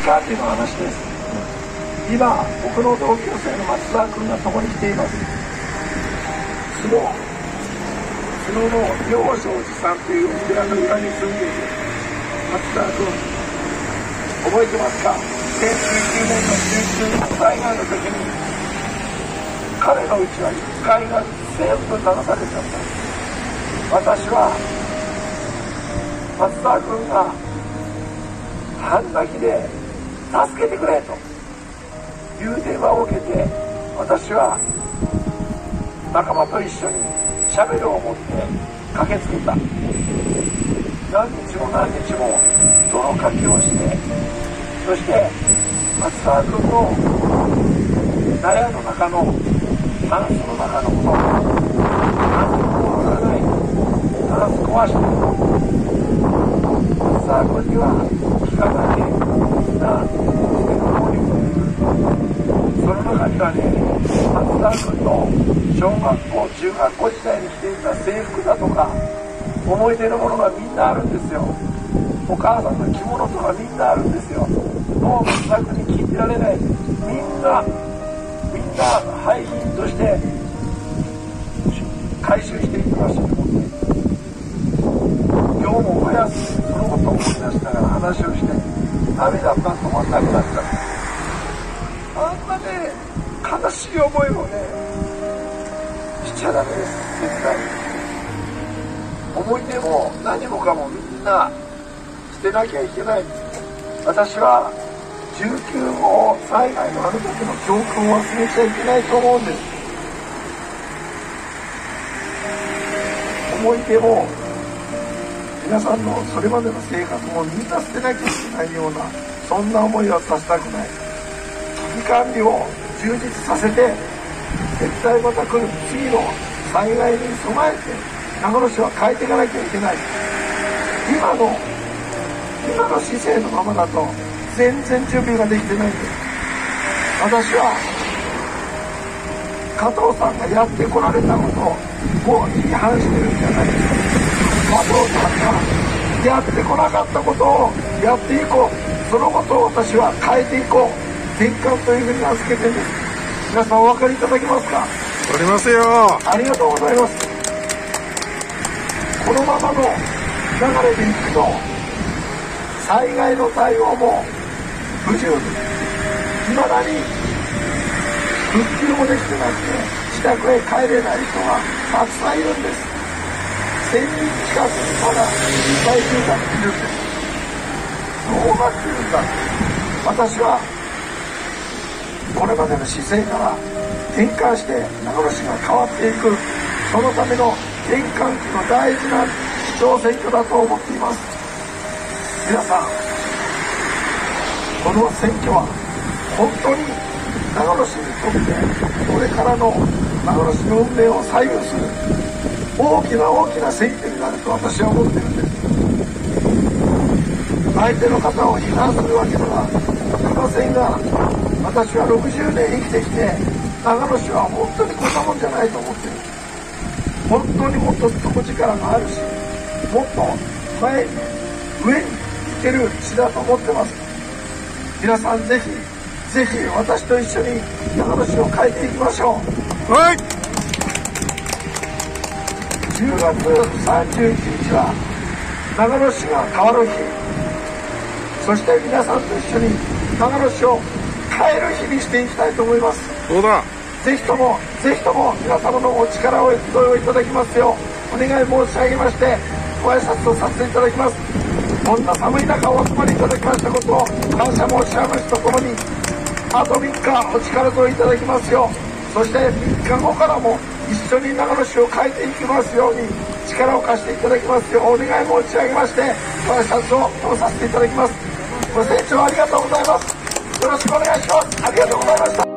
かという話です。今僕の同級生の松沢君が共に来ています。角の妙正寺さんというお寺の裏に住んでいる松沢君、覚えてますか？2019年の災害の時に彼のうちは1階が全部流されちゃった。私は松沢君が半泣きで助けてくれという電話を受けて、私は仲間と一緒にシャベルを持って駆けつけた。何日も何日も泥かきをして、そして松沢君の納屋の中のタンスの中のもの、何もわからないタンス壊して、松沢君には気がないでみんな捨ての方に持ってくる。その中にはね、松沢君の小学校中学校時代に着ていた制服だとか思い出のものがみんなあるんですよ。お母さんの着物とかみんなあるんですよ。もう松沢君に聞いてられない。みんな廃品として回収していきましたと思って、今日も早くそのことを思い出しながら話をして涙が止まらなくなっちゃった。あんなね悲しい思いをねしちゃダメです。絶対思い出も何もかもみんな捨てなきゃいけない。私は19号災害のあの時の教訓を忘れちゃいけないと思うんです。思い出も皆さんのそれまでの生活もみんな捨てなきゃいけないような、そんな思いはさせたくない。危機管理を充実させて、絶対また来る次の災害に備えて長野市は変えていかなきゃいけない。今の姿勢のままだと全然準備ができてないんです。私は加藤さんがやってこられたことをもう批判してるんじゃないですか。加藤さんがやってこなかったことをやっていこう。そのことを私は変えていこう。転換というふうに名付けてるんです。皆さんお分かりいただけますか？ わかりますよ。 ありがとうございます。このままの流れでいくと災害の対応も不十分、いまだに復旧もできてなくて自宅へ帰れない人がたくさんいるんです。1000人近くまだ在住者がいるんです。どうなっているんだ。私はこれまでの姿勢から転換して長野市が変わっていく、そのための転換期の大事な市長選挙だと思っています。皆さん、この選挙は本当に長野市にとってこれからの長野市の運命を左右する大きな選挙になると私は思っているんです。相手の方を批判するわけではありませんが、私は60年生きてきて長野市は本当にこんなもんじゃないと思っている。本当にもっと底力があるし、もっと前に上に行ける市だと思ってます。皆さんぜひ私と一緒に長野市を変えていきましょう。 はい。 10月31日は長野市が変わる日、そして皆さんと一緒に長野市を変える日にしていきたいと思います。 そうだ。 ぜひとも皆様のお力をいただきますようお願い申し上げまして、ご挨拶をさせていただきます。こんな寒い中お集まりいただきましたことを感謝申し上げますとともに、あと3日お力添えいただきますよう、そして3日後からも一緒に長野市を変えていきますように力を貸していただきますようお願い申し上げまして、ご挨拶を通させていただきます。ご清聴ありがとうございます。よろしくお願いします。ありがとうございました。